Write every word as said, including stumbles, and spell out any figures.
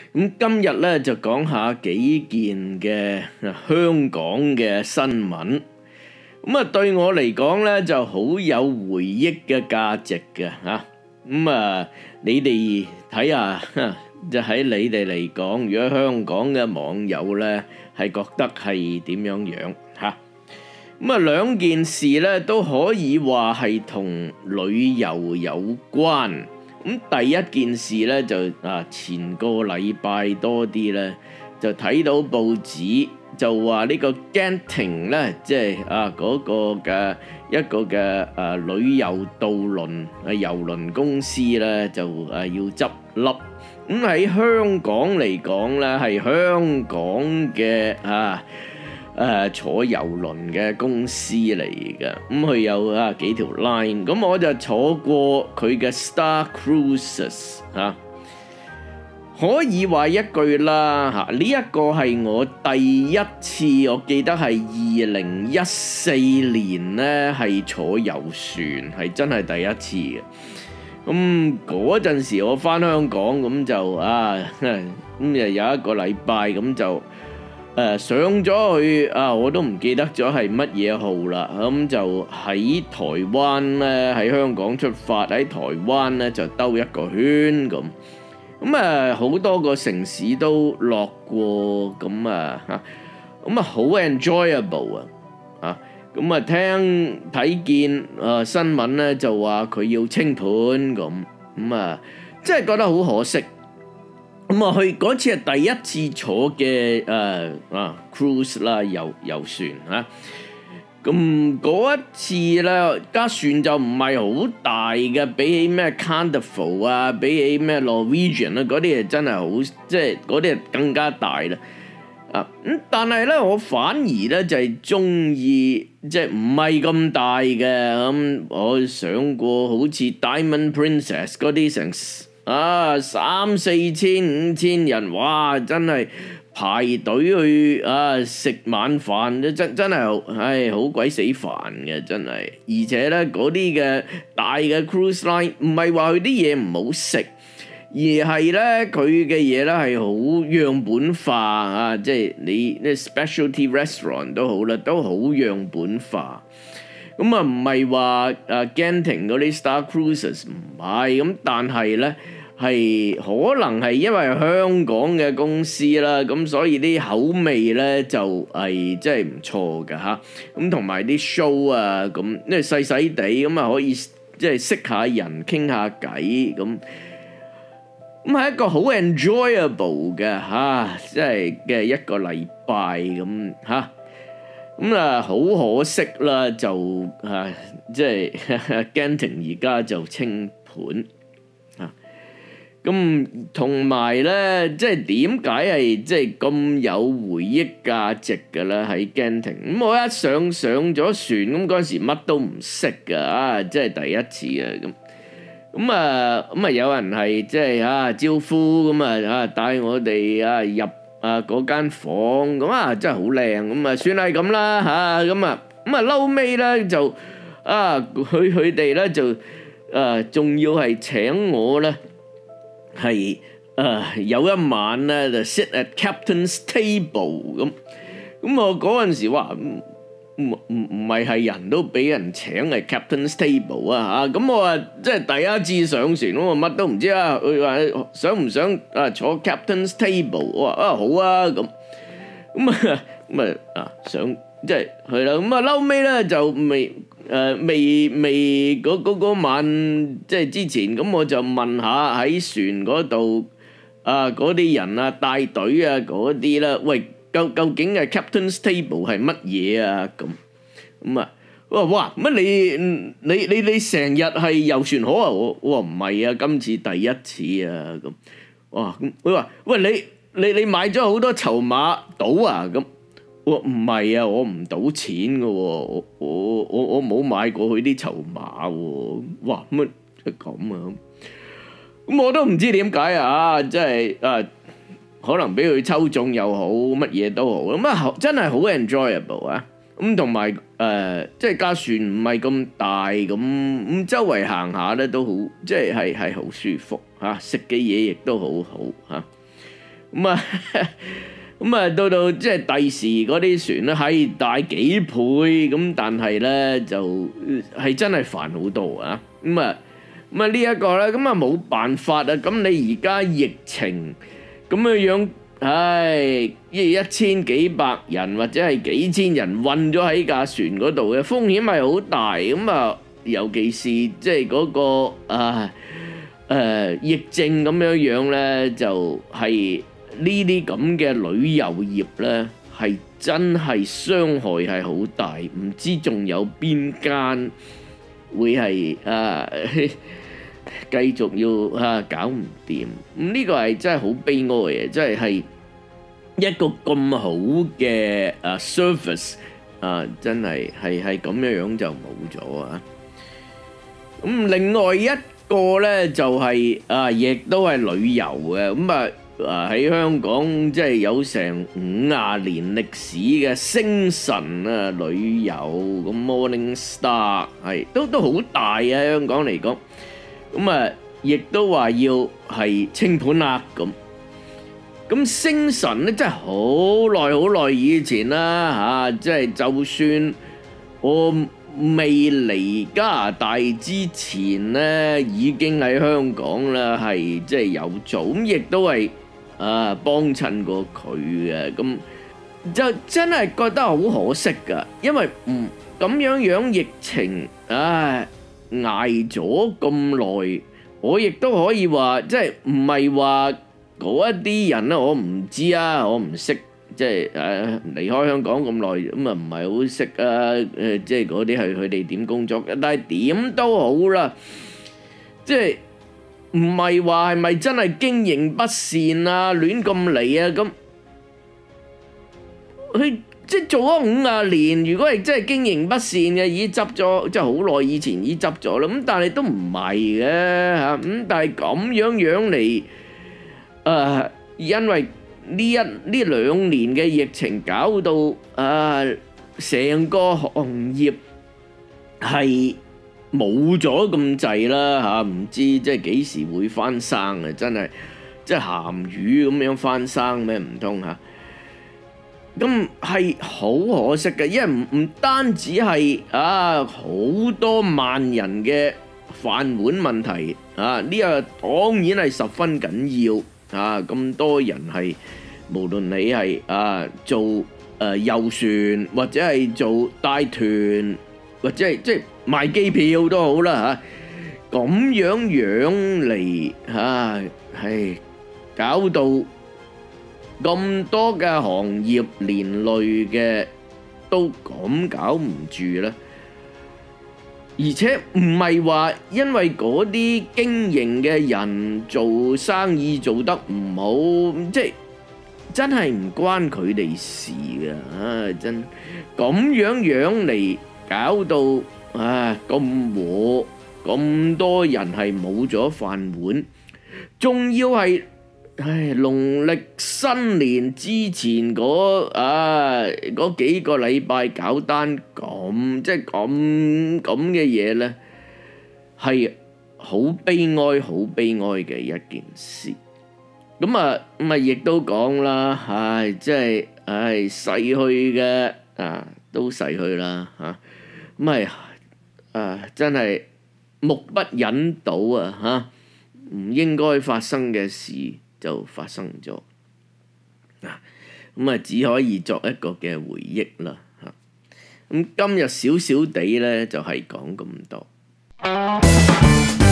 咁今日咧就講下幾件嘅香港嘅新聞，咁啊對我嚟講咧就好有回憶嘅價值嘅嚇。咁啊，你哋睇下，就喺你哋嚟講，如果香港嘅網友咧係覺得係點樣樣嚇？咁啊兩件事咧都可以話係同旅遊有關。咁第一件事咧就啊前個禮拜多啲咧就睇到報紙就話呢個 Genting 咧即係啊嗰個嘅一個嘅啊旅遊渡輪啊郵輪公司咧就啊要執笠。咁喺香港嚟講咧係香港嘅啊誒、啊、坐郵輪嘅公司嚟嘅，咁佢有啊幾條 line， 咁我就坐過佢嘅 Star Cruises 嚇、啊，可以話一句啦嚇，呢、啊、一個係我第一次，我記得係二零一四年咧係坐遊船，係真係第一次嘅。咁嗰陣時我返香港咁就啊，咁又有一個禮拜咁就。誒、呃、上咗去啊！我都唔記得咗係乜嘢號啦。咁、嗯、就喺台灣咧，喺香港出發，喺台灣咧就兜一個圈咁。咁啊，好多個城市都落過，咁啊嚇，咁啊好 enjoyable 啊！啊，咁啊聽睇見啊新聞咧就話佢要清盤咁，咁啊真係覺得好可惜。咁啊，去嗰次係第一次坐嘅誒啊 cruise 啦，遊遊船嚇。咁嗰一次咧，架船就唔係好大嘅，比起咩 Carnival 啊，比起咩 Norwegian 啊，嗰啲係真係好，即係嗰啲係更加大啦。啊咁，但係咧，我反而咧就係中意即係唔係咁大嘅。咁我上過好似 Diamond Princess 嗰啲成。啊，三四千五千人，哇！真係排隊去啊食晚飯，真真係，唉，好鬼死煩嘅，真係。而且咧，嗰啲嘅大嘅 cruise line 唔係話佢啲嘢唔好食，而係咧佢嘅嘢咧係好樣本化啊！即係你啲 specialty restaurant 都好啦，都好樣本化。咁啊，唔係話啊 Genting 嗰啲 Star Cruises 唔係咁，但係咧係可能係因為香港嘅公司啦，咁所以啲口味咧就係真係唔錯㗎嚇。咁同埋啲 show 啊，咁因為細細地咁啊，可以即係識下人傾下偈咁，咁係一個好 enjoyable 嘅嚇，即係嘅一個禮拜咁嚇。咁啊，好可惜啦，就啊，即係 Genting 而家就清盤啊。咁同埋咧，即係點解係即係咁有回憶價值嘅咧？喺 Genting，咁我一上上咗船，咁嗰陣時乜都唔識㗎啊，即係第一次啊咁。咁啊，咁啊有人係即係啊招呼咁啊啊帶我哋啊入。啊！嗰間房咁啊，真係好靚咁啊，算係咁啦嚇咁啊咁啊，嬲尾咧就啊，佢佢哋咧就啊，仲要係請我咧係啊有一晚咧就 sit at captain's table 咁咁我嗰陣時話唔唔唔係係人都俾人請係 captain's table 啊嚇，咁我話即係第一次上船，我乜都唔知啊。佢話想唔想啊坐 captain's table？我話啊好啊咁，咁啊咁啊啊想即係係啦。咁啊嬲尾咧就未誒未未嗰嗰嗰晚即係之前，咁我就問下喺船嗰度啊嗰啲人啊帶隊啊嗰啲啦，喂。究究竟係 Captain's Table 係乜嘢啊？咁咁啊，我話哇乜你你你你成日係遊船河啊？我我話唔係啊，今次第一次啊咁。哇咁佢話喂你你你買咗好多籌碼賭啊？咁我話唔係啊，我唔賭錢嘅喎，我我我我冇買過佢啲籌碼喎。哇乜咁啊？咁我都唔知點解啊！即係啊〜可能俾佢抽中又好，乜嘢都好，咁啊真係好 enjoyable 啊！咁同埋誒，即係架船唔係咁大，咁咁周圍行下咧都好，即係係係好舒服嚇，食嘅嘢亦都好好嚇。 咁啊咁啊到到即係第時嗰啲船咧係大幾倍咁，但係咧就係真係煩好多啊！咁啊咁啊呢一個咧咁啊冇辦法啊！咁你而家疫情咁樣樣，唉，一一千幾百人或者係幾千人困咗喺架船嗰度嘅風險係好大咁啊！尤其是即係嗰個啊誒疫症咁樣樣咧，就係呢啲咁嘅旅遊業咧，係真係傷害係好大，唔知仲有邊間會係啊繼續要啊搞唔掂？咁呢個係真係好悲哀嘅，真係係一個咁好嘅啊 service 啊，真係係係咁樣樣就冇咗啊！咁另外一個咧就係啊，亦都係旅遊嘅，咁啊啊喺香港即係有成五廿年歷史嘅星晨啊旅遊，咁 Morning Star 係都都好大啊，香港嚟講，咁啊亦都話要係清盤啦咁。咁星晨咧真係好耐好耐以前啦嚇，即係就算我未嚟加拿大之前咧，已經喺香港啦，係即係有做，咁亦都係啊幫襯過佢嘅，咁就真係覺得好可惜㗎，因為唔咁樣樣疫情，唉捱咗咁耐，我亦都可以話，即係唔係話嗰一啲人咧，我唔知啊，我唔識。即係誒離開香港咁耐，咁啊唔係好識啊誒，即係嗰啲係佢哋點工作嘅，但係點都好啦，即係唔係話係咪真係經營不善啊，亂咁嚟啊咁？佢即係做咗五廿年，如果係真係經營不善嘅，已經執咗，即係好耐以前已經執咗啦。咁但係都唔係嘅嚇，咁但係咁樣樣嚟誒，因為呢一呢兩年嘅疫情搞到啊，成個行業係冇咗咁滯啦嚇，唔知即係幾時會翻生啊！真係即係鹹魚咁樣翻生咩？唔通嚇？咁係好可惜嘅，因為唔唔單止係啊好多萬人嘅飯碗問題啊，呢個當然係十分緊要。啊！咁多人係，無論你係啊做誒遊船，或者係做帶團，或者係即係賣機票都好啦嚇。咁樣樣嚟嚇，係搞到咁多嘅行業連累嘅都咁搞唔住啦。而且唔係話因為嗰啲經營嘅人做生意做得唔好，即係真係唔關佢哋事㗎，啊真咁樣樣嚟搞到啊咁和咁多人係冇咗飯碗，仲要係唉農曆新年之前嗰啊嗰幾個禮拜搞單咁，即係咁咁嘅嘢咧，係好悲哀、好悲哀嘅一件事。咁啊咁啊，亦都講啦，唉，即係唉逝去嘅啊都逝去啦嚇，咁係啊真係目不忍睹啊嚇，唔應該發生嘅事就發生咗，啊咁啊只可以作一個嘅回憶啦嚇。咁今日少少地咧就係講咁多。